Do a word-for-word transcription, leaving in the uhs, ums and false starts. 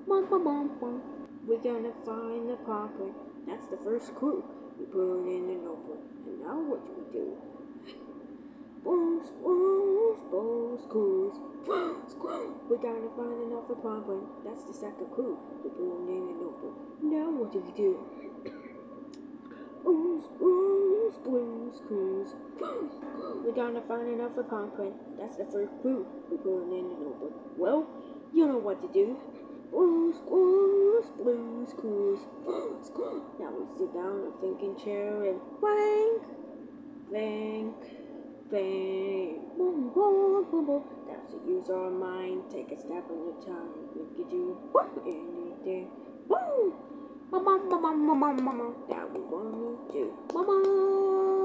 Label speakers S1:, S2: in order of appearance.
S1: Bum, bum, bum, bum. We're gonna find the Pawprint. That's the first clue. We put it in the notebook. And now what do we do? Booze, booze, booze, clues. Booze, clues. We gotta find another Pawprint. That's the second clue. We put it in the notebook. Now what do we do? Booze, booze, blues, clues. We gotta find another Pawprint. That's the first clue. We put it in the notebook. Well, you know what to do. Blues, blues, blues, clues. Blues, clues. Now we sit down in a thinking chair and think, think, think. Boom, boom, boom, boom. That's to use our mind. Take a step at a time. We can do anything. Boom. Mama, mama, mama, mama. That we wanna do. Mama.